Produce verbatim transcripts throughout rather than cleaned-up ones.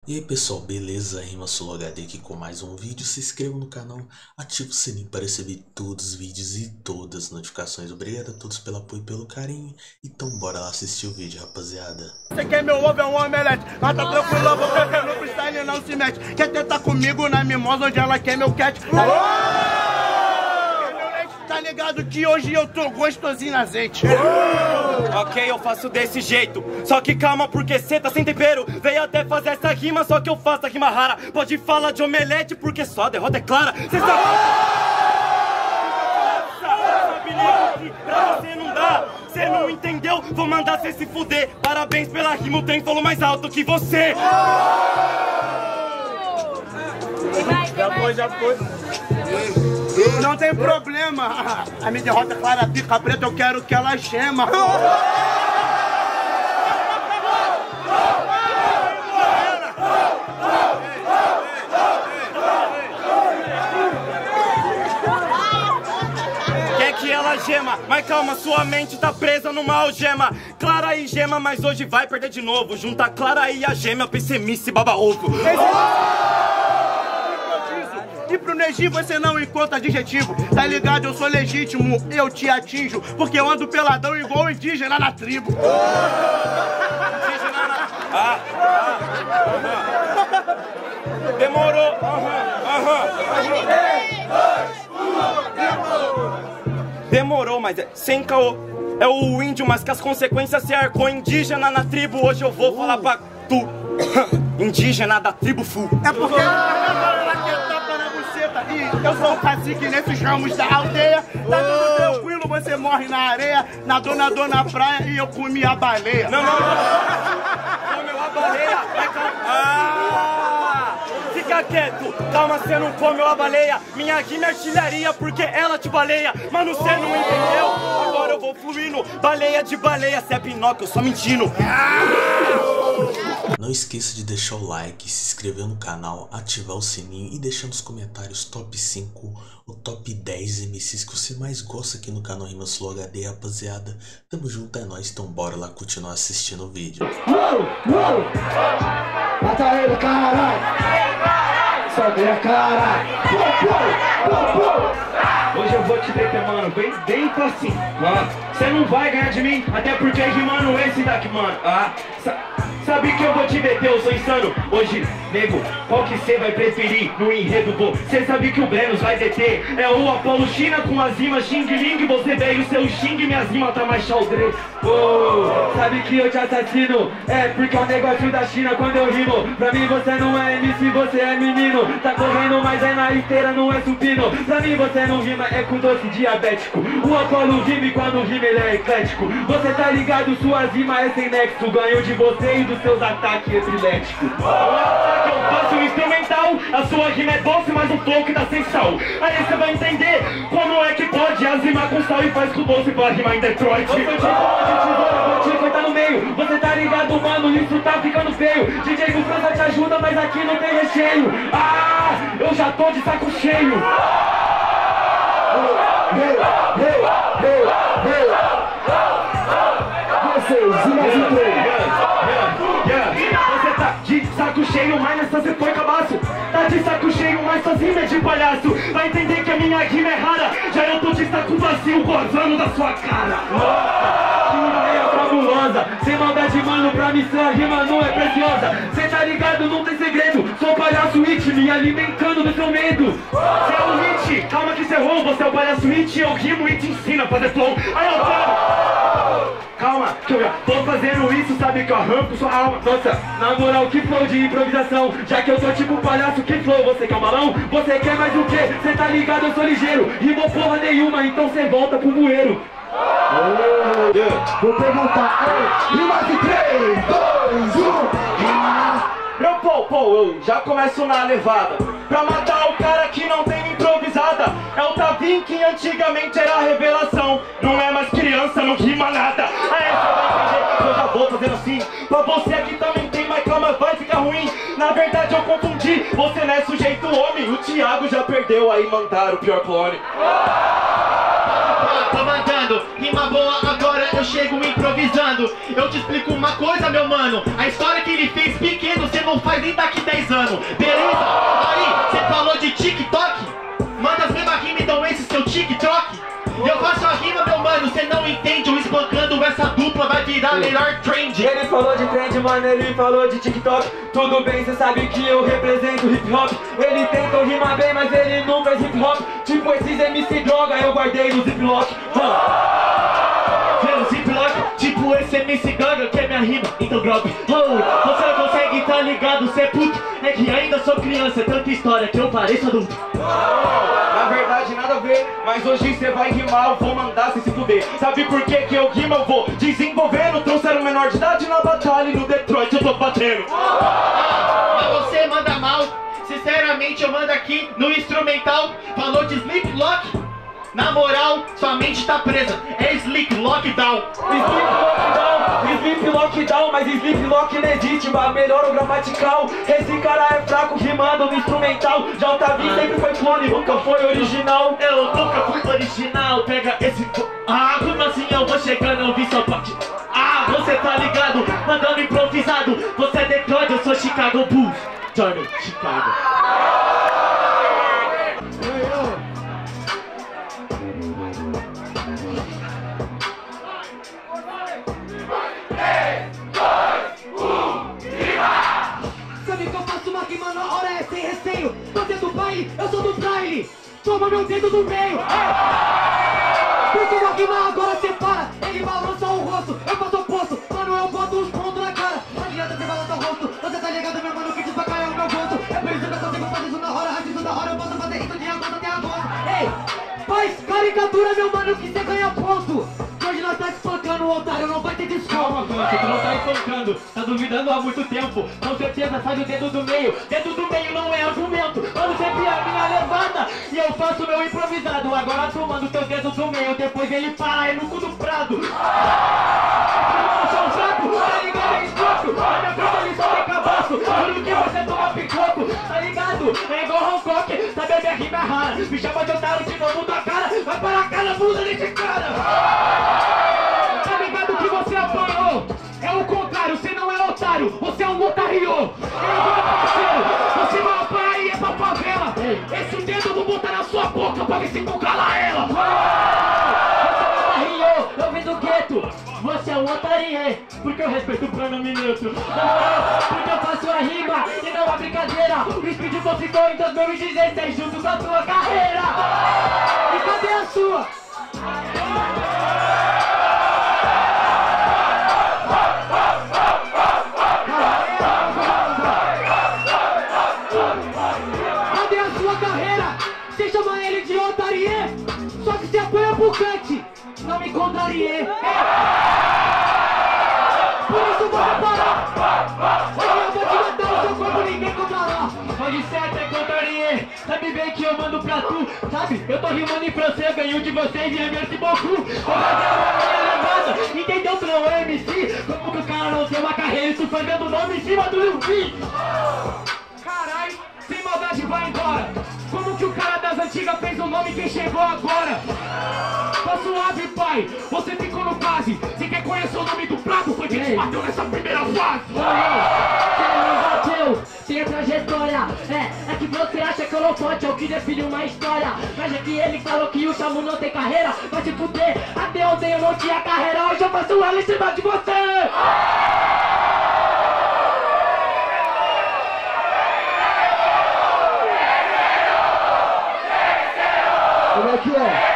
E aí pessoal, beleza? RimaSoloHD aqui com mais um vídeo. Se inscreva no canal, ative o sininho para receber todos os vídeos e todas as notificações. Obrigado a todos pelo apoio e pelo carinho. Então bora lá assistir o vídeo, rapaziada. Você quer meu ovo é um omelete, mas tá tranquilo, você no freestyle não se mete. Quer tentar comigo na mimosa onde ela quer meu cat? Tá ligado que hoje eu tô gostosinho na azeite. Ok, eu faço desse jeito. Só que calma, porque cê tá sem tempero. Veio até fazer essa rima, só que eu faço a rima rara. Pode falar de omelete, porque só a derrota é clara. Cê sabe... que pra você não dá. Cê não entendeu? Vou mandar cê se fuder. Parabéns pela rima, o trem falou mais alto que você. Já foi, já foi. Não tem problema. A minha derrota é clara, pica preta, eu quero que ela gema. Quer que ela gema, mas calma, sua mente tá presa numa algema. Clara e gema, mas hoje vai perder de novo. Junta a Clara e a gema, pessimista e baba ovo. E pro Neji você não encontra adjetivo. Tá ligado? Eu sou legítimo, eu te atinjo, porque eu ando peladão igual indígena na tribo. Indígena na... Ah, ah, ah. Demorou. Aham, aham. Demorou, mas é sem caô. É o índio, mas que as consequências se arcou. Indígena na tribo, hoje eu vou falar pra tu. Indígena da tribo full. É porque ela quer tapa na buceta. E eu sou o cacique nesses ramos da aldeia. Tá tudo tranquilo, você morre na areia. Nadou, nadou na praia e eu comi a baleia. Não, não, não. Comeu a baleia. Ah! Fica quieto. Calma, você não comeu a baleia. Minha rima é artilharia porque ela te baleia. Mano, você não entendeu? Agora eu vou fluindo. Baleia de baleia. Cê é Pinóquio, eu sou mentindo. Não esqueça de deixar o like, se inscrever no canal, ativar o sininho e deixar nos comentários top cinco ou top dez M Cs que você mais gosta aqui no canal RimaSoloHD, rapaziada. Tamo junto, é nóis, então bora lá continuar assistindo o vídeo. Mata ele, caralho! Sobe a cara! Hoje eu vou te deter, mano, bem dentro assim. Você não vai ganhar de mim, até porque rimando esse daqui, mano. Ah, sabe que eu vou te deter, eu sou insano. Hoje, nego, qual que cê vai preferir no enredo, pô? Cê sabe que o Brenos vai deter. É o Apolo China com as rimas Xing Ling. Você veio seu Xing, minhas rimas tá mais xaldre. Oh, sabe que eu te assassino. É porque é o negócio da China quando eu rimo. Pra mim você não é M C, você é menino. Tá correndo, mas é na esteira, não é supino. Pra mim você não rima, é com doce diabético. O Apolo rima e quando rima ele é eclético. Você tá ligado, suas rimas é sem nexo. Ganho de você e dos seus ataques epiléticos. O ataque eu faço um instrumental. A sua rima é doce, mas o flow que tá sem sal. Aí você vai entender como é que pode as rimas com sal e faz com doce pra rimar em Detroit. Você te tesoura, vou te cortar no meio. Você tá ligado, mano, isso tá ficando feio. D J do França te ajuda, mas aqui não tem recheio. Ah, eu já tô de saco cheio. Vocês, e mais um três. Você tá de saco cheio, mas nessa cê foi cabaço. Tá de saco cheio, mas suas rimas é de palhaço. Vai entender que a minha rima é rara. Já eu tô de saco vazio, gozando da sua cara. Que ideia fabulosa. Sem maldade, mano, pra mim sua rima não é preciosa. Cê tá ligado, não tem segredo. Sou palhaço it, me alimentando do seu medo. Cê é o hit, calma que cê errou. Você é o palhaço it, eu rimo e te ensino a fazer flow. Aí eu falo. Calma, que eu tô fazendo isso, sabe que eu arranco sua alma. Nossa, na moral, que flow de improvisação. Já que eu sou tipo palhaço, que flow, você quer um balão? Você quer mais o quê? Cê tá ligado, eu sou ligeiro. Rimou porra nenhuma, então cê volta pro bueiro. Oh, yeah. Vou perguntar, rima de três, dois, um. Meu pô, pô, eu já começo na levada. Pra matar o cara que não tem improvisada. É o Tavim que antigamente era a revelação. Não é mais criança, não rima nada. Aí você vai entender que eu já vou fazendo assim. Pra você aqui também tem, mas calma, vai ficar ruim. Na verdade eu confundi, você não é sujeito homem. O Thiago já perdeu, aí mandaram o pior clone. Tô mandando, rima boa, agora eu chego improvisando. Eu te explico uma coisa, meu mano. A história que ele fez pequeno, você não não faz nem daqui dez anos, beleza? Aí, você falou de TikTok? Manda as mesmas rimas, então esse seu TikTok? E eu faço a rima, meu mano, você não entende? Eu espancando essa dupla vai virar melhor trend. Ele falou de trend, mano, ele falou de TikTok. Tudo bem, cê sabe que eu represento hip hop. Ele tentou rimar bem, mas ele não faz hip hop. Tipo esses M C droga, eu guardei no ziplock. Vê o ziplock, tipo esse M C Gaga, que é minha rima, então drop. Oh, você não consegue, tá ligado, cê é puto. É que ainda sou criança, tanta história que eu pareço adulto. Na verdade nada a ver, mas hoje cê vai rimar, eu vou mandar cê se fuder. Sabe por que que eu rimo, eu vou desenvolvendo. Trouxeram menor de idade na batalha e no Detroit eu tô batendo. Ah, mas você manda mal, sinceramente eu mando aqui no instrumental. Falou de Sleep Lock, na moral, sua mente tá presa, é Sleep Lockdown. Sleep Lockdown, Sleep Lockdown, mas Sleep Lock não existe, mas melhora o gramatical. Esse cara é fraco rimando no instrumental. Já o Tavinho sempre foi clone, nunca foi original. Eu nunca fui original, pega esse... Ah, como assim eu vou chegando, eu vi sua parte. Ah, você tá ligado, mandando improvisado. Você é Detroit, eu sou Chicago Bulls. Jordan, Chicago. Sabe que eu faço uma rima na hora, é sem receio. Você do baile, eu sou do braille. Toma meu dedo do meio. Porque uma rima agora separa. Ele balança o rosto, eu faço o oposto. Mano, eu boto uns pontos na cara. Não adianta você balançar o rosto. Você tá ligado, meu mano, que desbacalha o meu gosto. É por isso que eu consigo fazer isso na hora. Racismo da hora, eu posso fazer isso de agosto até agosto. Ei, faz caricatura, meu mano, que você ganha ponto. Hoje nós tá espancando o otário, não vai ter desconto. Calma, mano, tu não tá espancando, tá duvidando há muito tempo. Com certeza sai do dedo do meio. Dedo do meio não é argumento. Mano, sempre a minha levada e eu faço meu improvisado. Agora tu manda o teu dedo do meio, depois ele para, é no cu do prado. Eu sou um saco, tá ligado? É escroto. Na minha frente ele só tem cabaço. Juro que você toma picoco, tá ligado? É igual Hancock, sabe a minha rima é rara. Me chama de otário de novo tua cara. Vai para a cara, bunda desse cara. Tá ligado que você apanhou? É o contrário, você não é otário, você é um otário. É agora, parceiro, você vai apanhar e é pra favela. Esse dedo eu vou botar na sua boca pra ver se tu cala ela. Você é um otário, eu vim do gueto. Você é um otário, porque eu respeito o pronome neutro. Porque eu faço a rima e não a brincadeira. O Speedball ficou em dois mil e dezesseis junto com a sua carreira. E cadê a sua? Cadê a sua carreira? Você chama ele de otarie, só que você apanha pro cante. Não me contrarie. Por isso eu vou parar. Hoje eu vou te matar no seu corpo, ninguém controlar. Pode ser até contrarie. Sabe bem que eu mando pra tu. Sabe, eu tô rimando em francês, ganho de vocês e é merci beaucoup. Vou fazer uma minha levada. Entendeu? Tu não é M C. Como que o cara não tem uma carreira e tu fazendo o nome em cima do Lil V? Carai, sem maldade vai embora. Como que o cara das antigas fez o nome quem chegou agora? Tá suave, pai, você ficou no quase. Você quer conhecer o nome do prato? Foi quem te bateu nessa primeira fase. Você não bateu, tem trajetória. É, é que você acha que eu não pode, é o que define uma história. Mas é que ele falou que o Chamu não tem carreira. Vai se fuder, até ontem eu não tinha carreira. Hoje eu faço ela em cima de você. Como é que é?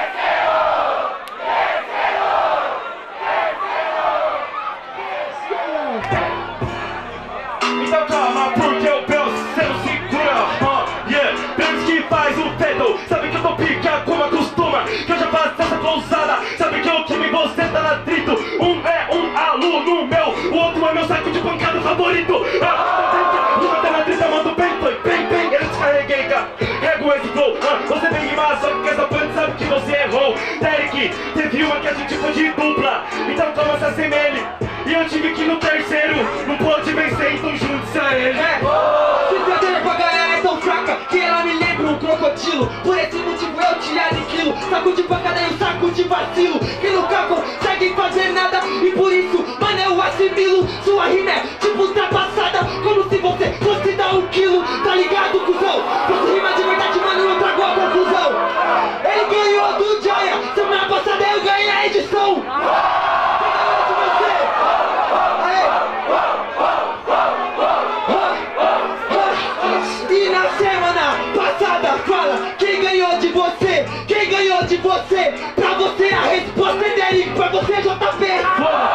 Então calma, porque o Bel cê não segura, uh, yeah. Pensa que faz o Fedel, sabe que eu tô pica como acostuma. Que eu já faço essa pousada, sabe que o time você tá na atrito. Um é um aluno meu, o outro é meu saco de pancada favorito. Ah, uma tá na treta, mando bem, foi bem, bem, eu descarreguei, cara. Rego esse flow, uh, você vem rimar, só que essa banda sabe que você errou. Derek, teve uma que a gente foi de dupla, então toma essa semelha. E eu tive que ir no terceiro, não pôde vencer, então junte-se a ele. É, se perder pra galera é tão fraca que ela me lembra um crocodilo. Por esse motivo eu te aniquilo. Saco de pancada e saco de vacilo que nunca conseguem fazer nada. E por isso, mano, eu assimilo. Sua rima é tipo ultrapassada, como se você fosse dá um quilo, tá ligado, cuzão? Você rima de verdade, mano, não tragou a conclusão. Ele ganhou do Jaya, semana passada eu ganhei a edição. De você. Aê. E na semana passada, fala quem ganhou de você, quem ganhou de você. Pra você a resposta é dele, pra você J P.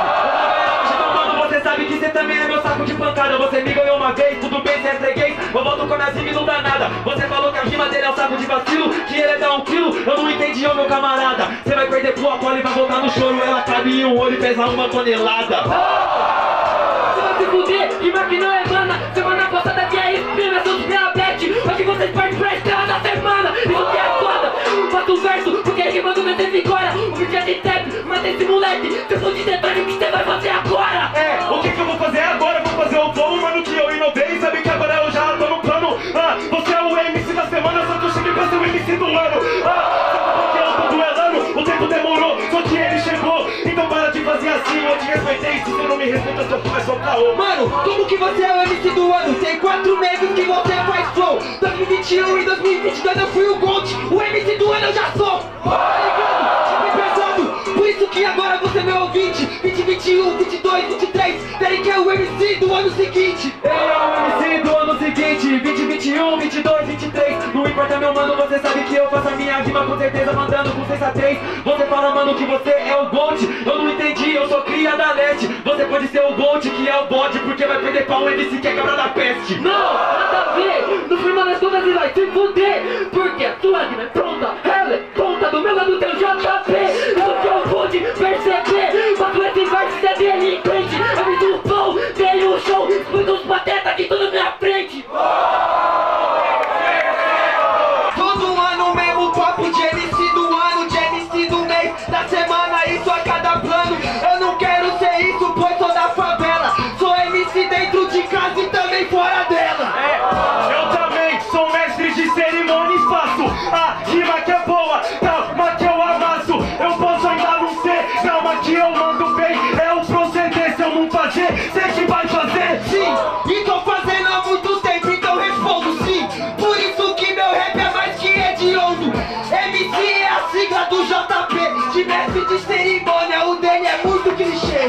Você sabe que você também é meu saco de pancada. Você me ganhou uma vez, tudo bem, você é freguês. Eu volto com a minha rima e não dá nada. Você falou que a rima dele é o saco de vacilo, que ele é dar um quilo, eu não entendi, ô meu camarada. Você vai perder pro Apolo e vai voltar no choro. Ela cabe em um olho e pesa uma tonelada. Você vai se fuder, rima que não é mana. Semana passada que é isso, mesmo é seus diabetes. Hoje vocês partem pra estrela da semana. Isso que é foda, faço o verso, porque rimando meu tempo agora. O vídeo é de trap, mata esse moleque. Se eu sou de detalhe, o que você vai fazer agora? É, o que que eu vou fazer agora? Vou fazer o flow, mano, que eu inovei. Sabe que agora eu já tô no plano. Ah, você é o M C da semana, só que eu cheguei pra ser o M C do ano. Ah, sabe por que eu tô duelando? O tempo demorou, só que ele chegou. Então para de fazer assim, eu te respeitei. Se você não me respeita, seu filho é só caô. Mano, como que você é o M C do ano? Tem quatro meses que você faz flow. dois mil e vinte e um e dois mil e vinte e dois eu fui o Gold. O M C do ano eu já sou. Tá ligado? Time pesado. Por isso que agora você é meu ouvinte. vinte, vinte e um, vinte e dois, vinte e três. Derek é o M C do ano seguinte. Ele é o M C do ano seguinte. Vinte, vinte e um, vinte e dois, vinte e três. Não importa, meu mano, você sabe que eu faço a minha rima com certeza, mandando com sensatez. Você fala, mano, que você é o Gold. Eu não entendi, eu sou cria da net. Você pode ser o Gold, que é o bode, porque vai perder pra um M C que é cabra da peste. Não, nada a ver. No final das contas ele vai se fuder. Porque a sua rima é pronta. Ela é ponta, do meu lado tem o J P. Isso que eu pude perceber. Mas esse verso é delinquente. Eu fiz um flow, dei um show. Fui dos patetas aqui tudo na minha frente. Todo ano mesmo papo de M C do ano, de M C do mês, da semana, isso a cada plano. Eu não quero ser isso, pois sou da favela. Sou M C dentro de casa e também fora dela. É, eu também sou mestre de cerimônias, faço a rima que é boa, calma que eu amasso. Eu posso ainda não ser, calma que eu mando bem. É o proceder, se eu não fazer, cê que vai fazer. Sim, e tô fazendo há muito tempo, então respondo sim. Por isso que meu rap é mais que hediondo. M C é a sigla do J P. De mestre de cerimônia, o dele é muito clichê.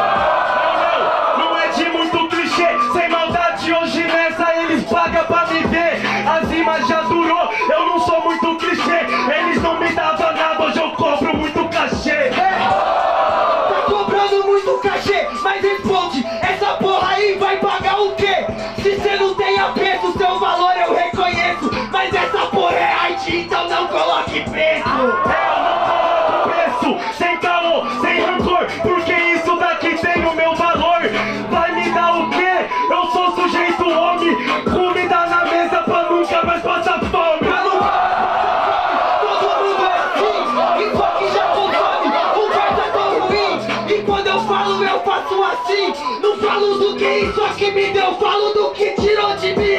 Não, não, não é de muito clichê. Sem maldade, hoje nessa eles pagam pra me ver. As rimas já durou, eu não sou muito clichê. Eles não me davam nada, hoje eu cobro muito cachê. É, tá cobrando muito cachê, mas responde, essa porra aí vai pagar o quê? Se cê não tem apreço, seu valor eu reconheço. Mas essa porra é arte, então não coloque preço. Eu não coloco preço, sem caô, sem rancor, porque isso daqui tem o meu valor. Vai me dar o quê? Eu sou sujeito homem, comida na mesa pra nunca mais passar fome. Pra não todo mundo é assim, isso aqui já consome. O verso é tão ruim, e quando eu falo eu faço assim. Não falo do que isso aqui me deu, falo do que tirou de mim.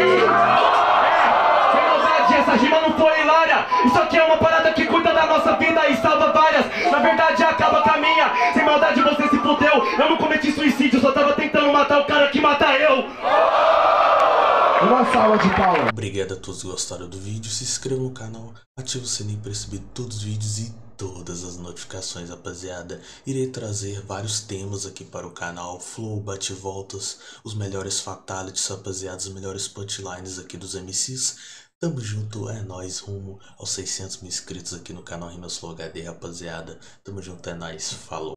Sem maldade, essa rima não foi hilária. Isso aqui é uma parada que cuida da nossa vida e salva várias. Na verdade acaba com a minha. Sem maldade você se fudeu. Eu não cometi suicídio, só tava tentando matar o cara que mata eu. Uma salva de palmas. Obrigado a todos que gostaram do vídeo, se inscreva no canal, ative o sininho para receber todos os vídeos e todas as notificações, rapaziada. Irei trazer vários temas aqui para o canal, flow, bate-voltas, os melhores fatalities, rapaziada, os melhores punchlines aqui dos M Cs. Tamo junto, é nóis, rumo aos seiscentos mil inscritos aqui no canal Rimasflow H D, rapaziada. Tamo junto, é nóis, falou.